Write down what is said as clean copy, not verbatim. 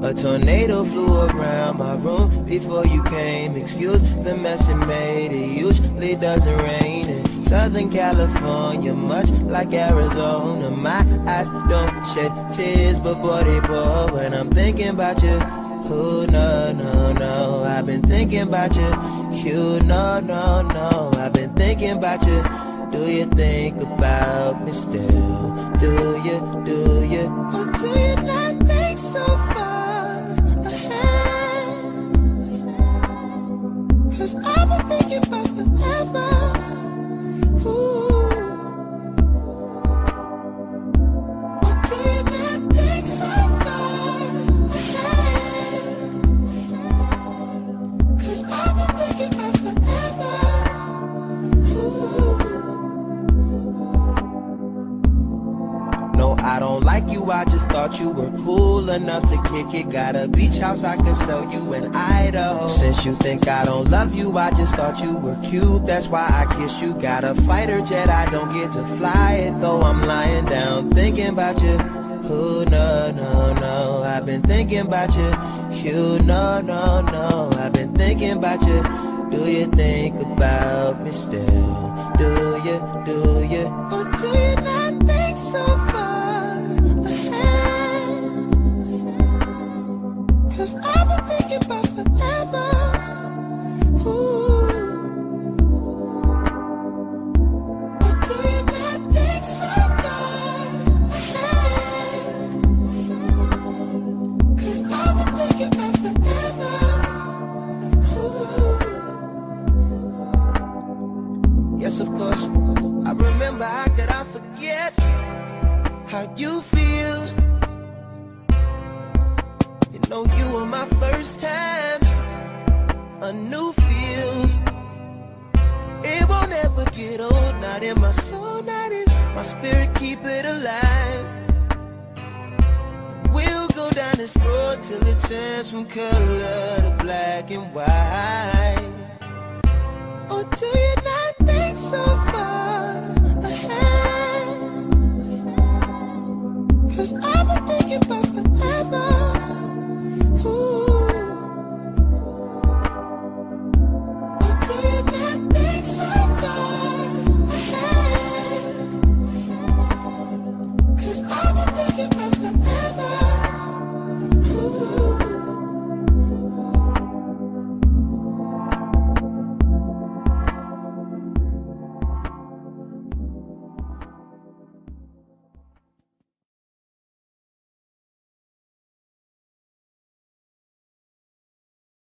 A tornado flew around my room before you came. Excuse the mess it made. It usually doesn't rain in Southern California, much like Arizona. My eyes don't shed tears, but boy they pour when I'm thinking about you. Oh no, no, no, I've been thinking about you. You, no, no, no, I've been thinking about you. Do you think about me still? Do you, or do you not think so far ahead? 'Cause I've been thinking about forever. Ooh. Or do you not think so far ahead? 'Cause I've been thinking about forever. Ooh. No, I don't like you, I just thought you were cool enough to kick it. Got a beach house, I could sell you in Idaho. Since you think I don't love you, I just thought you were cute. That's why I kiss you. Got a fighter jet, I don't get to fly it, though I'm lying down thinking about you. Oh no, no, no, I've been thinking about you. You, no, no, no, I've been thinking about you. Do you think about me still? Do you, or do you not think so far ahead? 'Cause I've been thinking about forever. Ooh. Or do you not think so far ahead? 'Cause I've been thinking about forever. Ooh. Yes, of course, I remember. How could I forget how you feel? You know you were my first time, a new feel. It won't ever get old, not in my soul, not in my spirit, keep it alive. We'll go down this road till it turns from color to black and white. Or do you not think so far